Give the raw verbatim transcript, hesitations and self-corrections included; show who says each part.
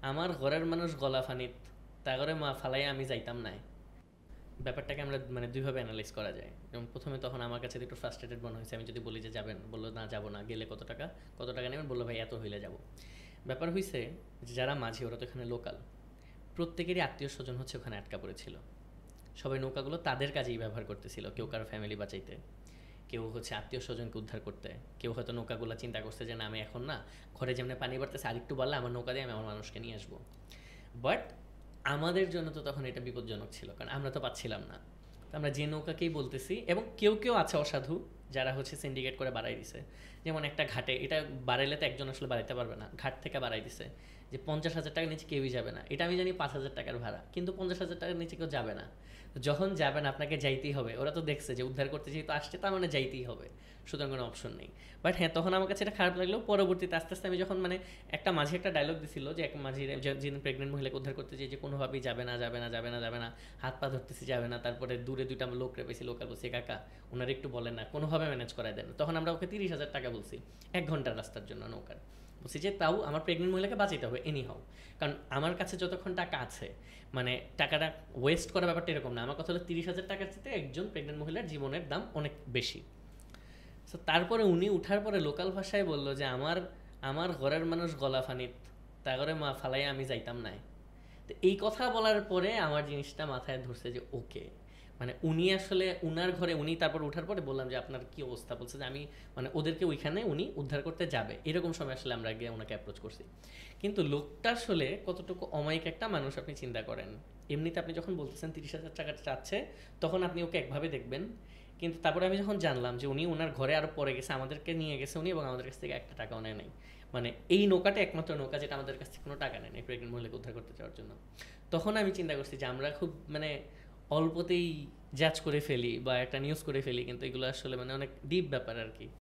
Speaker 1: আমার ঘরের মানুষ গলা ফানিত তা করে মা ফালাই আমি যাইতাম নাই। ব্যাপারটাকে আমরা মানে দুইভাবে অ্যানালাইজ করা যায়। যেমন প্রথমে তখন আমার কাছে একটু ফ্রাস্ট্রেটেড মনে হয়েছে, আমি যদি বলি যে যাবেন, বললো না যাবো না, গেলে কত টাকা, কত টাকা নেবেন, বললো ভাই এত হইলে যাবো। ব্যাপার হয়েছে যে যারা মাঝি ওরা তো এখানে লোকাল, প্রত্যেকেরই আত্মীয় স্বজন হচ্ছে ওখানে আটকা পড়েছিল। সবাই নৌকাগুলো তাদের কাজেই ব্যবহার করতেছিল, কেউ কারো ফ্যামিলি বাঁচাইতে, কেউ হচ্ছে আত্মীয় স্বজনকে উদ্ধার করতে, কেউ হয়তো নৌকাগুলো চিন্তা করছে যে না আমি এখন না, ঘরে যেমনি পানি বাড়তেছে আরেকটু বাড়লে আমার নৌকা দিয়ে আমি আমার মানুষকে নিয়ে আসবো। বাট আমাদের জন্য তো তখন এটা বিপজ্জনক ছিল, কারণ আমরা তো পাচ্ছিলাম না। তো আমরা যে নৌকাকেই বলতেছি, এবং কেউ কেউ আছে অসাধু যারা হচ্ছে সিন্ডিকেট করে বাড়াই দিছে। যেমন একটা ঘাটে, এটা বাড়াইলে তো একজন আসলে বাড়াইতে পারবে না, ঘাট থেকে বাড়াই দিছে যে পঞ্চাশ হাজার টাকার নিচে কেউই যাবে না। এটা আমি জানি পাঁচ হাজার টাকার ভাড়া, কিন্তু পঞ্চাশ হাজার টাকার নিচে কেউ যাবে না। যখন যাবেন আপনাকে যাইতেই হবে, ওরা তো দেখছে যে উদ্ধার করতে যেহেতু আসছে তার মানে যাইতেই হবে, সুতরাং কোনো অপশন নেই। বাট হ্যাঁ, তখন আমার কাছে এটা খারাপ লাগলেও পরবর্তীতে আস্তে আস্তে আমি যখন মানে একটা মাঝে একটা ডায়লগ দিছিল যে এক মাঝি যিনি প্রেগনেন্ট মহিলাকে উদ্ধার করতে চেয়ে যে কোনোভাবেই যাবে না যাবে না যাবে না যাবে না, হাত পা ধরতেছি যাবে না, তারপরে দূরে দুইটা লোক রেপেছি, লোকাল বলছি কাকা ওনারা একটু বলেন না, কোনোভাবে ম্যানেজ করাই দেন। তখন আমরা ওকে তিরিশ হাজার টাকা বলছি এক ঘন্টার রাস্তার জন্য নৌকার। বলছি যে তাও আমার প্রেগনেন্ট মহিলাকে বাঁচাইতে হবে এনি হাও, কারণ আমার কাছে যতক্ষণ টাকা আছে, মানে টাকাটা ওয়েস্ট করার ব্যাপারটা এরকম না। আমার কথা হলো তিরিশ হাজার টাকার চেয়ে একজন প্রেগনেন্ট মহিলার জীবনের দাম অনেক বেশি। সো তারপরে উনি উঠার পরে লোকাল ভাষায় বলল যে আমার আমার ঘরের মানুষ গলা ফানিত তা করে মা ফালাই আমি যাইতাম নাই। তো এই কথা বলার পরে আমার জিনিসটা মাথায় ধরছে যে ওকে, মানে উনি আসলে উনার ঘরে উনি তারপর উঠার পরে বললাম যে আপনার কি অবস্থা, বলছে যে আমি মানে ওদেরকে ওইখানে উনি উদ্ধার করতে যাবে, এরকম সময় আসলে আমরা গিয়ে ওনাকে অ্যাপ্রোচ করছি। কিন্তু লোকটা আসলে কতটুকু অমায়িক একটা মানুষ আপনি চিন্তা করেন। এমনিতে আপনি যখন বলতেছেন তিরিশ হাজার টাকা চাচ্ছে, তখন আপনি ওকে একভাবে দেখবেন, কিন্তু তারপরে আমি যখন জানলাম যে উনি ওনার ঘরে আরও পরে গেছে, আমাদেরকে নিয়ে গেছে উনি, এবং আমাদের কাছ থেকে একটা টাকাও নেয় নাই। মানে এই নৌকাটা একমাত্র নৌকা যেটা আমাদের কাছ থেকে কোনো টাকা নেয় প্রেগনেন্ট মহিলাকে উদ্ধার করতে যাওয়ার জন্য। তখন আমি চিন্তা করছি যে আমরা খুব মানে অল্পতেই জাজ করে ফেলি বা একটা নিউজ করে ফেলি, কিন্তু এগুলো আসলে মানে অনেক ডিপ ব্যাপার আর কি।